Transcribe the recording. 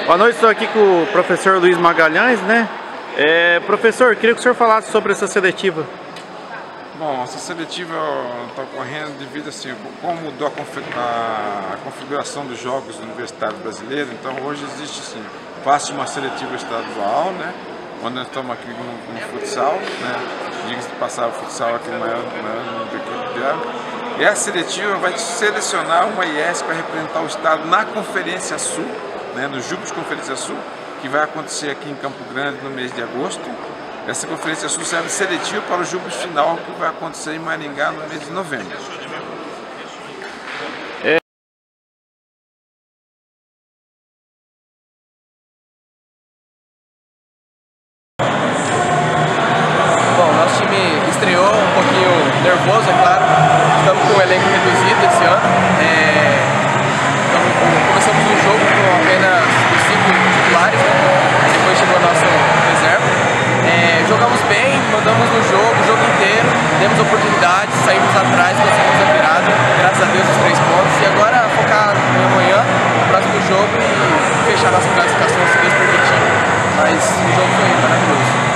Boa noite, estou aqui com o professor Luiz Magalhães, né? Professor, queria que o senhor falasse sobre essa seletiva. Bom, essa seletiva está ocorrendo devido assim, como mudou a configuração dos Jogos Universitários Brasileiros. Então hoje existe assim, parte de uma seletiva estadual, né? Onde nós estamos aqui no futsal, né? Diga-se de passar o futsal aqui no maior número de equipe. E a seletiva vai selecionar uma IES para representar o estado na Conferência Sul, né? No Jubs Conferência Sul, que vai acontecer aqui em Campo Grande no mês de agosto. Essa Conferência Sul serve seletivo para o Jubs final, que vai acontecer em Maringá no mês de novembro. Bom, nosso time estreou um pouquinho nervoso, é claro. Estamos com o elenco reduzido esse ano. Começamos o jogo com apenas os 5 titulares, né? Depois chegou a nossa reserva. Jogamos bem, mandamos no jogo, o jogo inteiro, demos oportunidades, saímos atrás, conseguimos a virada, graças a Deus os 3 pontos. E agora focar no amanhã, no próximo jogo e fechar nossa classificação, se Deus permitir. Mas o jogo foi maravilhoso.